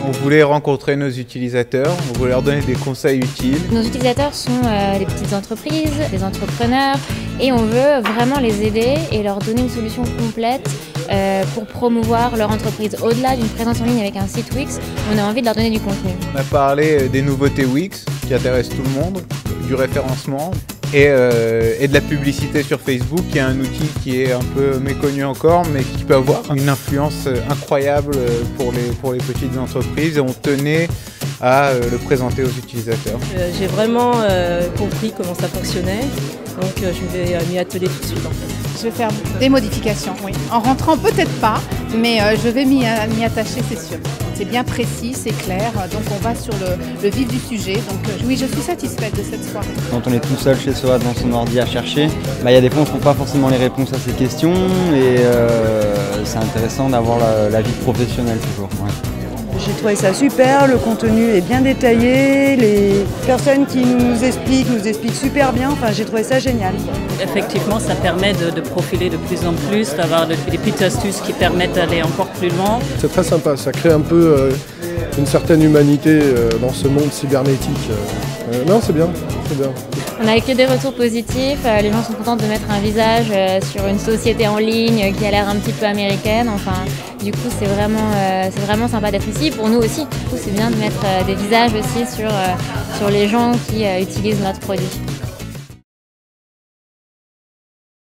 On voulait rencontrer nos utilisateurs, on voulait leur donner des conseils utiles. Nos utilisateurs sont des petites entreprises, des entrepreneurs, et on veut vraiment les aider et leur donner une solution complète pour promouvoir leur entreprise. Au-delà d'une présence en ligne avec un site Wix, on a envie de leur donner du contenu. On a parlé des nouveautés Wix qui intéressent tout le monde, du référencement et de la publicité sur Facebook, qui est un outil qui est un peu méconnu encore, mais qui peut avoir une influence incroyable pour les petites entreprises, et on tenait à le présenter aux utilisateurs. J'ai vraiment compris comment ça fonctionnait, donc je vais m'y atteler tout de suite en fait. Je vais faire des modifications, oui. En rentrant peut-être pas, mais je vais m'y attacher, c'est sûr. C'est bien précis, c'est clair, donc on va sur le vif du sujet. Donc oui, je suis satisfaite de cette soirée. Quand on est tout seul chez soi devant son ordi à chercher, il y a des fois on ne trouve pas forcément les réponses à ces questions, et c'est intéressant d'avoir l'avis professionnel toujours. Ouais. J'ai trouvé ça super, le contenu est bien détaillé, les personnes qui nous expliquent super bien, enfin j'ai trouvé ça génial. Effectivement, ça permet de profiler de plus en plus, d'avoir des petites astuces qui permettent d'aller encore plus loin. C'est très sympa, ça crée un peu une certaine humanité dans ce monde cybernétique. Non, c'est bien, c'est bien. On n'a que des retours positifs, les gens sont contents de mettre un visage sur une société en ligne qui a l'air un petit peu américaine. Enfin, du coup, c'est vraiment sympa d'être ici. Pour nous aussi, du coup, c'est bien de mettre des visages aussi sur les gens qui utilisent notre produit.